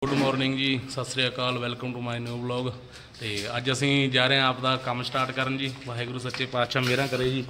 Good morning जी, सत श्री अकाल। Welcome to my new blog. तो अज असी जा रहे हैं आपका काम स्टार्ट करन जी। वाहिगुरू सच्चे पातशाह मेहर करे जी।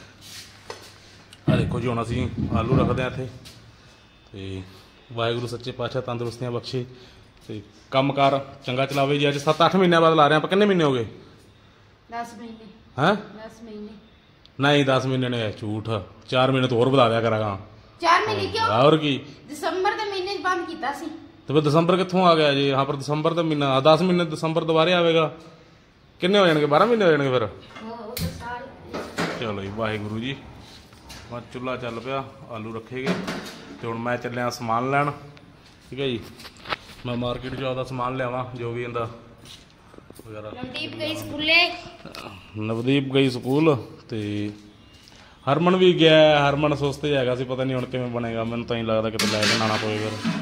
आ देखो जी, हुण असी आलू रखते हैं इत्थे ते वाहिगुरू सच्चे पातशाह तंदुरुस्तियां बख्शे ते काम कार चंगा चलावे जी। अज 7-8 महीनों बाद ला रहे हैं। कितने महीने हो गए? 10 महीने। हैं? 10 महीने नहीं, 10 महीने ने झूठ। 4 महीने तो और बढ़ा दिया करांगा। 4 महीने क्यों? और की दिसंबर के महीने बंद कीता सी। तो फिर दिसंबर कितों आ गया जी? यहाँ पर दिसंबर तो महीना 10 महीने दिसंबर दोबारा आएगा। किन्ने हो जाएंगे? 12 महीने हो जाएंगे फिर। चलो जी, वाहिगुरू जी। मैं चूल्हा चल पिया, आलू रखे गए तो हूँ मैं चलिया समान लैन। ठीक है जी, मैं मार्केट जो आता समान लियावा जो भी इनका वगैरह। नवदीप गई स्कूले। नवदीप गई स्कूल तो हरमन भी गया। हरमन सोचते हैगा सी पता नहीं हुण किवें बनेगा। मैनूं तां ही लगदा किते लै के आना पवे फिर।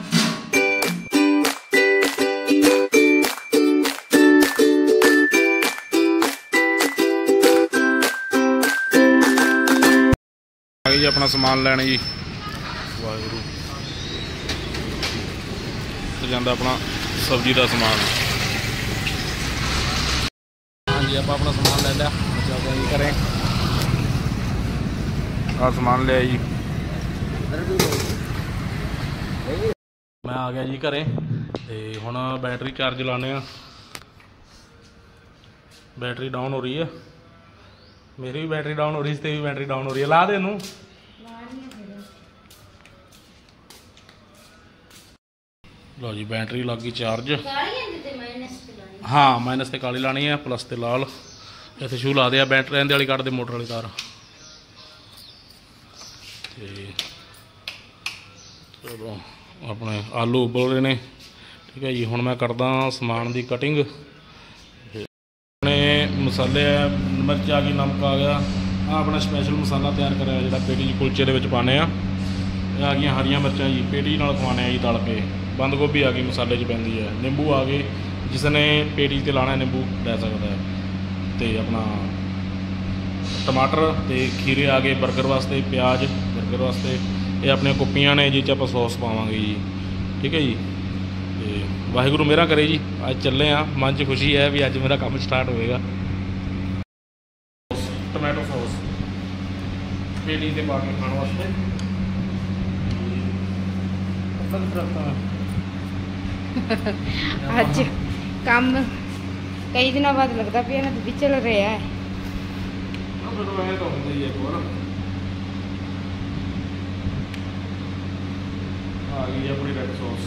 जी अपना समान लैन जी। वाहिगुरू तो जांदा अपना सब्जी का समान। हाँ जी, आप अपना समान ले लिया। चलते जी करें। आ समान लिया जी। मैं आ गया जी घरें ते हुण बैटरी चार्ज लाने। बैटरी डाउन हो रही है। मेरी भी बैटरी डाउन हो रही है, तेरी भी बैटरी डाउन हो रही है। ला दे नूं। लो जी, बैटरी लग गई चार्ज। हाँ, माइनस ते काली लानी है, प्लस ते लाल। इत्थे शू ला दिया। बैटरी रहंदे वाली कट दे, मोटर वाली तार। चलो अपने आलू उबल रहे ने। ठीक है जी, हुण मैं करदा समान की कटिंग। अपने मसाले मिर्च आ गई, नमक आ गया। आ अपना स्पैशल मसाला तैयार कराया जो पेटी कुलचे के पाने आ गई। हरियां मिर्चां जी पेटी नाल खवाने जी तल के। बंद गोभी आ गई मसाले च पैंदी है। निंबू आ गए, जिसने पेटी ते लाना निंबू लै सकता है। तो अपना टमाटर ते खीरे आ गए बर्गर वास्ते। प्याज बर्गर वास्ते। ये अपने कुप्पियाँ ने जिस आप सॉस पावांगे जी। ठीक है जी। तो वाहिगुरू मेहर करे जी। अज चले हाँ, मन च खुशी है भी अज मेरा काम स्टार्ट होएगा। टमैटो सॉस पेटी ते पा के खाने वास्ते। आज काम कई दिनों बाद लगता पिया ना, भी चल रहा है। आ गई अपनी रेड सॉस।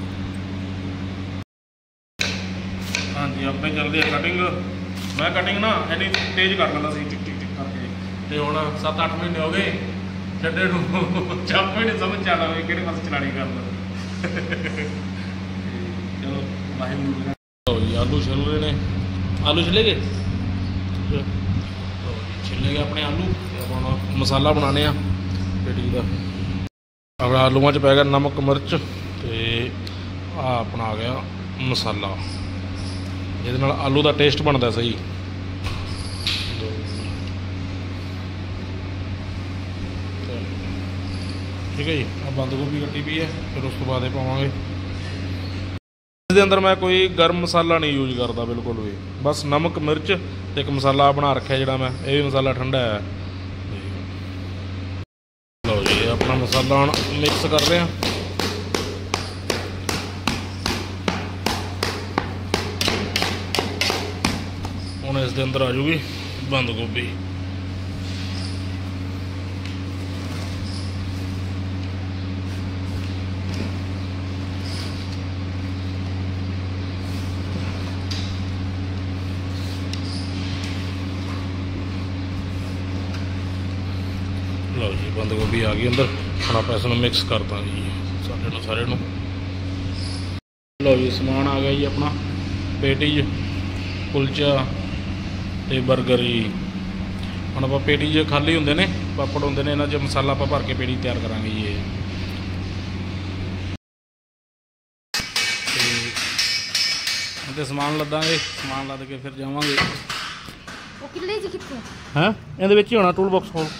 हाँ जी, अपने चलती है कटिंग। मैं कटिंग ना इन्नी तेज कर लेंदा सी, टिक टिक टिक करके। तो हुण 7-8 महीने हो गए छड्डे नूं। जब भी नहीं समझ आता भी किहड़े पासे चलानी करना। चलो वाहिगुरू। जी आलू छिल रहे ने। आलू छिले गए। छिले गए अपने आलू। अब मसाला बनाने पेटी का। अब आलूआं च पै गया नमक मिर्च ते आ अपना आ गया मसाला, जिहदे नाल आलू का टेस्ट बनता सही। ठीक है जी। अब बंद गोभी कट्टी भी है, फिर उस तो बाद पावांगे। इसके अंदर मैं कोई गर्म मसाला नहीं यूज करता बिल्कुल भी। बस नमक मिर्च ते एक मसाला बना रखा जिहड़ा मैं, ये भी मसाला ठंडा है। लो जी, अपना मसाला हम मिक्स कर रहे हैं। हुण इस दे अंदर आ जूगी बंद गोभी। लो जी, बंद गोभी आ गई अंदर। हम आप इसमें मिक्स करता जी सारे नूं। लो जी, समान आ गया जी अपना पेटीज कुलचा ते बर्गर जी। हम आप पेटीज खाली होंगे ने, पापड़ होंगे ने, इन्हां च मसाला आप भर के पेटी तैयार करांगे जी। ये समान लदांगे, समान लद के फिर जावांगे। हैं इहदे विच ही होना टूल बॉक्स खोल।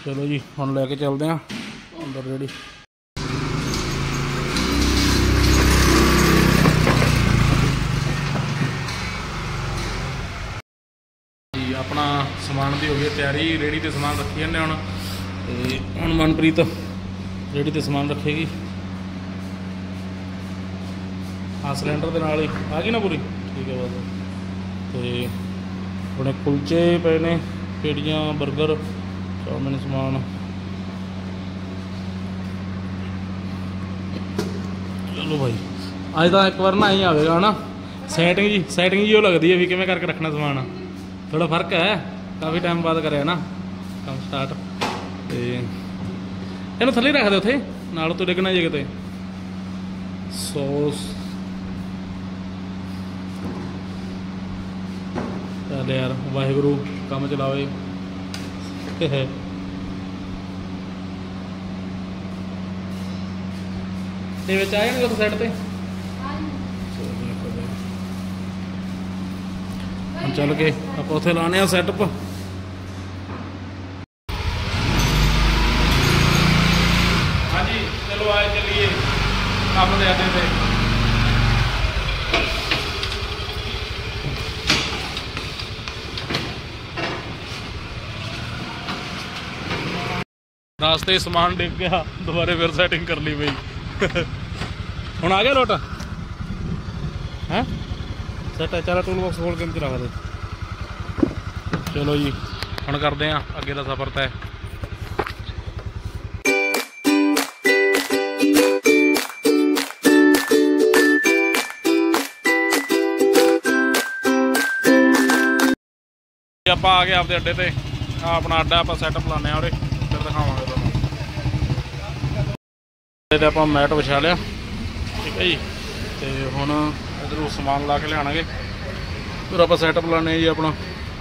चलो जी हम लैके चलते हैं अंदर रेडी। अपना समान की हो गई तैयारी, रेहड़ी ते समान रखी जाने हुण मनप्रीत रेहड़ी ते समान रखेगी। हाँ सिलेंडर के नाल ही आ गई ना पूरी, ठीक है बस। तो अपने कुलचे पे ने, पेड़ियाँ, बर्गर, चाउमिन समान। चलो भाई अज तो एक बार ना ही आएगा ना सैटिंग जी वो लगती है भी किवें करके रखना समान। थोड़ा फर्क है, काफ़ी टाइम बाद करे ना काम स्टार्ट। तो इन्हूं थल्ले रख दे उत्थे नाल तो डिगना जे किते। सॉस चल यार वाहिगुरू काम चलावे। ते विच आ जाणगे साइड ते। हम चल के आप उत्थे लाने सैटअप। हाँ जी चलो आए चलिए काम दे आते थे। रास्ते समान डिग गया, दोबारा फिर सेटिंग कर ली भाई। हुण आ गया लोट है सेट है। चलो टूल बॉक्स खोल के रख दे। चलो जी हुण करते हैं अगे का सफ़र तय। आप आ गए आपके अड्डे ते। अपना अड्डा आप सैटअप लाने और फिर दिखावांगे तुहानूं। आप मैट विछा लिया, ठीक है जी। तो हुण इधरों समान ला के लियावांगे, फिर आप सैटअप लाने जी अपना।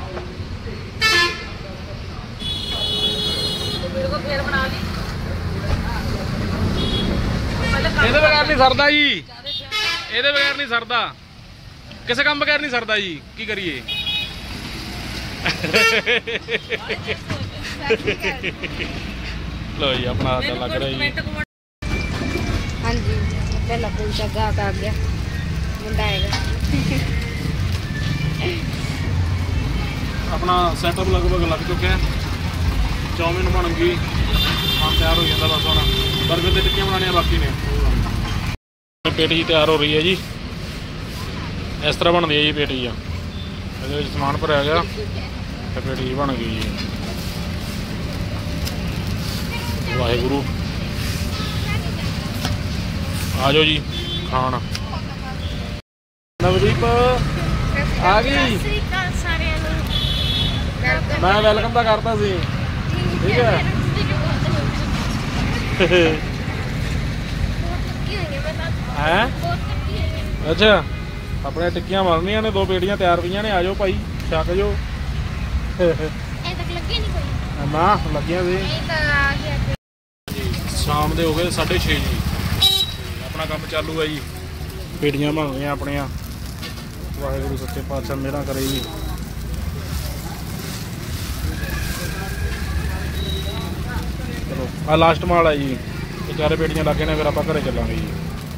ਇਹਦੇ ਬਗੈਰ नहीं सरदा जी, ਇਹਦੇ बगैर नहीं सरदा, किसी काम बगैर नहीं सरदा जी। की करिए लो जी अपना आटा लग रहा जी। हाँ जी पहला कुलचा गाहक आ गया, मुंडा आएगा। अपना सैटअप लगभग लग चुके हैं। चाउमिन बन गई, खान तैयार हो जाता बस। हम बर्गर की टिक्कियां बनानियां बाकी ने। पेटी तैयार हो रही है जी, इस तरह बनती है जी पेटी। ये समान भरया गया तो पेटी बन गई जी। वाहिगुरू आ जाओ जी खान। नवदीप आ गई, मैं वेलकम तो करता सी, ठीक है। है अच्छा अपने टिक्कियां मरनिया ने, 2 पेटियां तैयार पईयां ने। आ जाओ भाई छक जो। ना लगिया सी। शाम के हो गए 6:30 जी। अपना काम चालू है जी, पेटियां बन गई अपनिया। वाहिगुरू सच्चे पातशाह मेहर करे जी। चलो आ लास्ट माल है जी, 4 पेटियां लगे ने, फिर आप घरे चलांगे जी।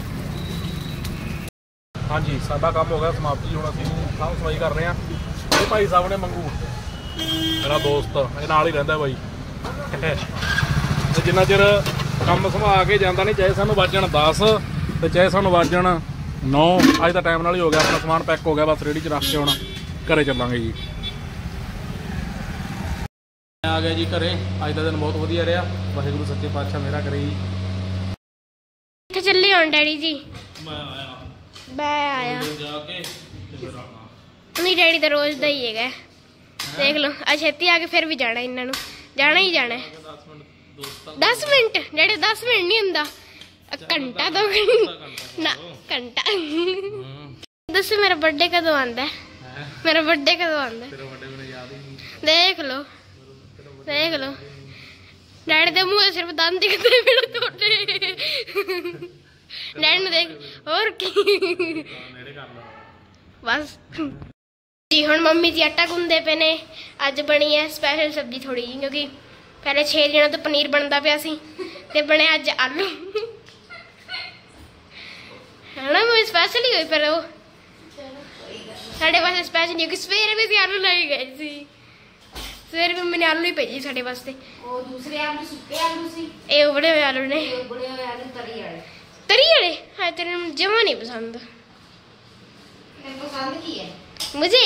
हाँ जी साडा काम हो गया समाप्त जी। हुण असीं साफ सफाई कर रहे हैं। ये भाई साहब ने मंगू मेरा दोस्त, ये नाल ही रहिंदा भाई। जिन्ना चिर काम संभाल के जाता नहीं, चाहे सानूं वजन 10 तो चाहे सानूं वजन 9, अज का टाइम नाल ही हो गया। अपना समान पैक हो गया, बस रेहड़ी च रख के हुण घरे चलांगे जी। आ गया जी घरे। अज का दिन बहुत वधिया रहा, वाहिगुरू सच्चे पातशाह मेहर करे जी। कित्थे चले हुण डैडी जी? मैं आया जाके नहीं, डैडी तो रोज दा ही है। देख लो आज छेती आके फिर भी जाना, इन्होंने जाना ही जाना है। 10 मिनट डैडी, 10 मिनट नहीं हुंदा, घंटा तो ना घंटा। दसो मेरा बर्थडे कदों आंदा है? मेरा बर्थडे कदों आंदा है? देख लो देख लो, डैडी दे मुंह सिर्फ दंद दिखते मेरे तोड़े। डैडी ने देख और की बस जी। हुण मम्मी जी आटा गुंदे पे ने। अज बनी है स्पैशल सब्जी थोड़ी जी, क्योंकि ਪਹਿਲੇ 6 ਦਿਨਾਂ ਤੋਂ ਪਨੀਰ ਬਣਦਾ ਪਿਆ ਸੀ ਤੇ ਬਣਿਆ ਅੱਜ ਆਲੂ। ਹਣਾ ਮੈਂ ਸਪੈਸ਼ਲ ਹੀ ਹੋਈ, ਪਰ ਉਹ ਸਾਡੇ ਵਾਸਤੇ ਸਪੈਸ਼ਲ ਨਹੀਂ, ਕਿਉਂਕਿ ਸਵੇਰੇ ਵੀ ਅਸੀਂ ਆਲੂ ਲੈ ਕੇ ਗਏ ਸੀ। ਸਵੇਰੇ ਵੀ ਮੈंने ਆਲੂ ਹੀ ਭੇਜੀ ਸਾਡੇ ਵਾਸਤੇ। ਉਹ ਦੂਸਰੇ ਆਲੂ ਸੁੱਕੇ ਆਲੂ ਸੀ, ਇਹ ਉਬਲੇ ਹੋਏ ਆਲੂ ਨੇ। ਇਹ ਉਬਲੇ ਹੋਏ ਆਲੂ ਤਰੀ ਵਾਲੇ। ਤਰੀ ਵਾਲੇ? ਹਾਂ, ਤੇਰੇ ਨੂੰ ਜਮਾ ਨਹੀਂ ਪਸੰਦ। ਤੈਨੂੰ ਪਸੰਦ ਕੀ ਹੈ? मुझे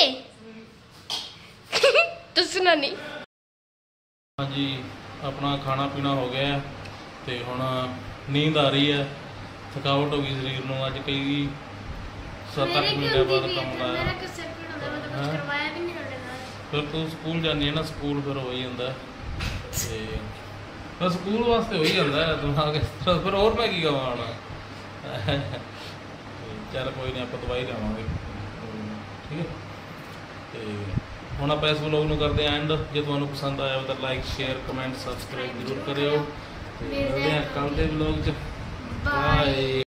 ਦੱਸਣਾ ਨਹੀਂ। ਹਾਂਜੀ, ਆਪਣਾ ਖਾਣਾ ਪੀਣਾ ਹੋ ਗਿਆ ਹੈ ਤੇ ਹੁਣ ਨੀਂਦ ਆ ਰਹੀ ਹੈ, ਥਕਾਵਟ ਹੋ ਗਈ ਸਰੀਰ ਨੂੰ। ਅੱਜ ਕਈ 7-8 ਮਹੀਨੇ ਬਾਅਦ ਕੰਮ ਲਾਇਆ। ਮੇਰਾ ਕਿ ਸਿਰ ਪੀੜ ਹੁੰਦਾ, ਮੈਂ ਤਾਂ ਕੁਝ ਕਰਵਾਇਆ ਵੀ ਨਹੀਂ ਤੁਹਾਡੇ ਨਾਲ। ਫਿਰ ਤੂੰ ਸਕੂਲ ਜਾਂਦੀ ਹੈ ਨਾ, ਸਕੂਲ ਫਿਰ ਹੋ ਹੀ ਜਾਂਦਾ ਤੇ ਬਸ ਸਕੂਲ ਵਾਸਤੇ ਹੋ ਹੀ ਜਾਂਦਾ ਹੈ ਦਿਮਾਗ ਇਸ ਤਰ੍ਹਾਂ। ਫਿਰ ਹੋਰ ਮੈਂ ਕੀ ਕਹਾਂ ਹੁਣ। ਚੱਲ ਕੋਈ ਨਹੀਂ, ਆਪਾਂ ਦਵਾਈ ਲਿਆਵਾਂਗੇ, ਠੀਕ ਹੈ। ਤੇ ਹੁਣ ਆਪਾਂ ਇਸ ਵਲੋਗ ਨੂੰ ਕਰਦੇ ਹਾਂ ਐਂਡ। ਜੇ ਤੁਹਾਨੂੰ ਪਸੰਦ ਆਇਆ ਤਾਂ ਲਾਈਕ, ਸ਼ੇਅਰ, ਕਮੈਂਟ, ਸਬਸਕ੍ਰਾਈਬ ਜ਼ਰੂਰ ਕਰਿਓ। ਤੇ ਮਿਲਦੇ ਹਾਂ ਕੱਲ੍ਹ ਦੇ ਵਲੋਗ 'ਚ। ਬਾਏ।